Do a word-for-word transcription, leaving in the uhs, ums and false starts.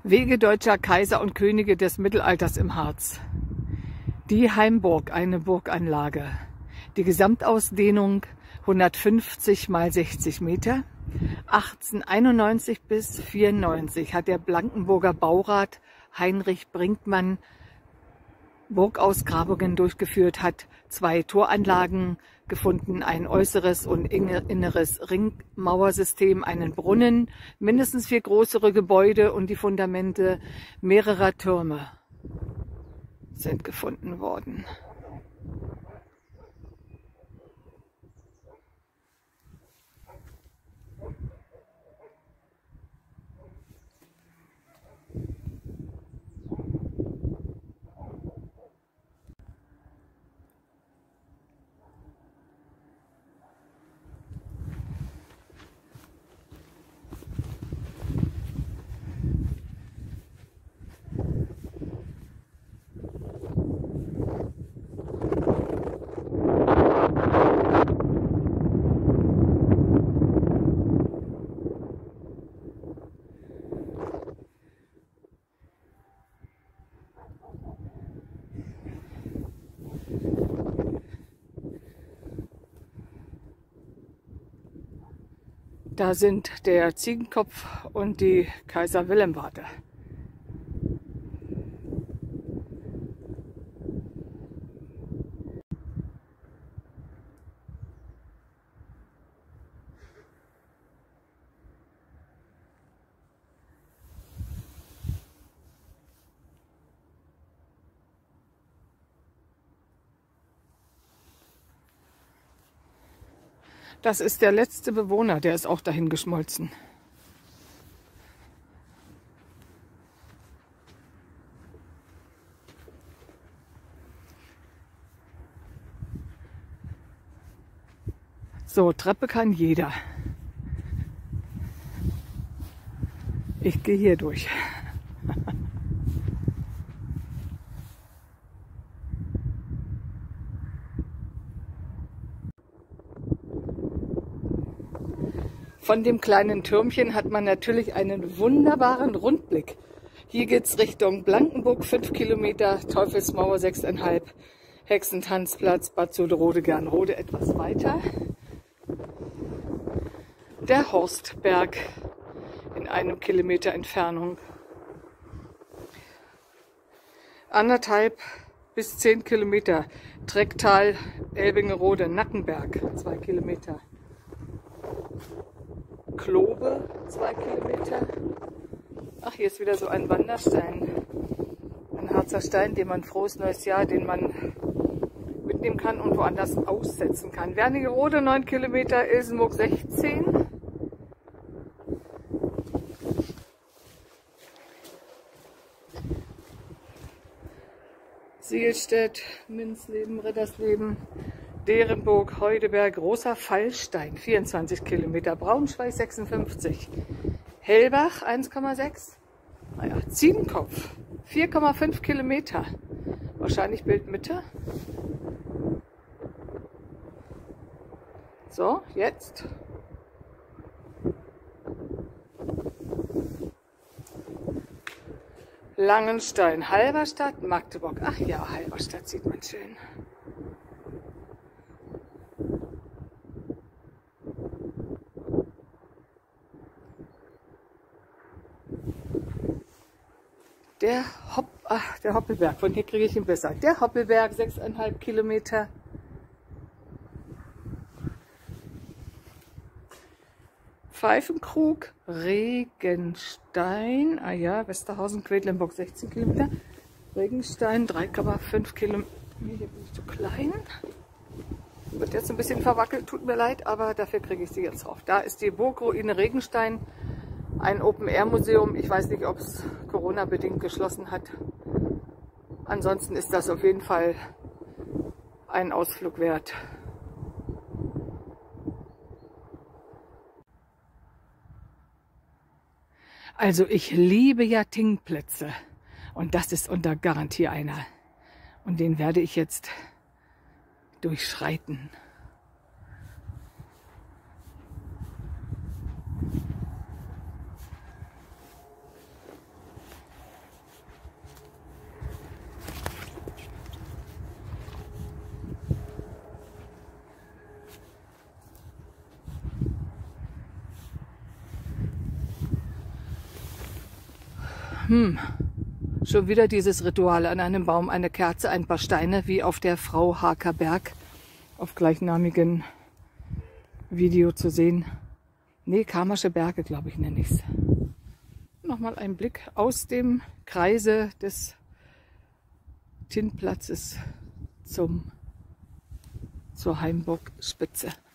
Wege deutscher Kaiser und Könige des Mittelalters im Harz. Die Heimburg, eine Burganlage. Die Gesamtausdehnung hundertfünfzig mal sechzig Meter. achtzehnhunderteinundneunzig bis vierundneunzig hat der Blankenburger Baurat Heinrich Brinkmann Burgausgrabungen durchgeführt, hat zwei Toranlagen gefunden, ein äußeres und inneres Ringmauersystem, einen Brunnen, mindestens vier größere Gebäude und die Fundamente mehrerer Türme sind gefunden worden. Da sind der Ziegenkopf und die Kaiser-Wilhelm-Warte. Das ist der letzte Bewohner, der ist auch dahin geschmolzen. So, Treppe kann jeder. Ich gehe hier durch. Von dem kleinen Türmchen hat man natürlich einen wunderbaren Rundblick. Hier geht es Richtung Blankenburg, fünf Kilometer, Teufelsmauer sechs Komma fünf, Hexentanzplatz, Bad Söderode, Gernrode etwas weiter. Der Horstberg in einem Kilometer Entfernung. Anderthalb bis zehn Kilometer, Trecktal, Elbingerode, Nackenberg, zwei Kilometer. Klobe, zwei Kilometer. Ach, hier ist wieder so ein Wanderstein. Ein Harzer Stein, den man frohes neues Jahr, den man mitnehmen kann und woanders aussetzen kann. Wernigerode, neun Kilometer, Ilsenburg sechzehn. Sielstedt, Minzleben, Rittersleben, Derenburg, Heudeberg, Großer Fallstein, vierundzwanzig Kilometer, Braunschweig sechsundfünfzig, Hellbach eins Komma sechs, naja, Ziegenkopf vier Komma fünf Kilometer, wahrscheinlich Bildmitte. So, jetzt. Langenstein, Halberstadt, Magdeburg. Ach ja, Halberstadt sieht man schön. Der, Hopp, ach, der Hoppelberg, von hier kriege ich ihn besser. Der Hoppelberg, sechs Komma fünf Kilometer. Pfeifenkrug, Regenstein, ah ja, Westerhausen, Quedlinburg, sechzehn Kilometer. Regenstein, drei Komma fünf Kilometer. Hier bin ich zu klein. Wird jetzt ein bisschen verwackelt, tut mir leid, aber dafür kriege ich sie jetzt drauf. Da ist die Burgruine Regenstein, ein Open-Air-Museum. Ich weiß nicht, ob es Corona-bedingt geschlossen hat. Ansonsten ist das auf jeden Fall ein Ausflug wert. Also ich liebe ja Tingplätze und das ist unter Garantie einer. Und den werde ich jetzt durchschreiten. Hm, schon wieder dieses Ritual an einem Baum, eine Kerze, ein paar Steine, wie auf der Frau Haker Berg auf gleichnamigen Video zu sehen. Nee, Karmasche Berge, glaube ich, nenne ich es. Nochmal ein Blick aus dem Kreise des Tinnplatzes zum, zur Heimburgspitze.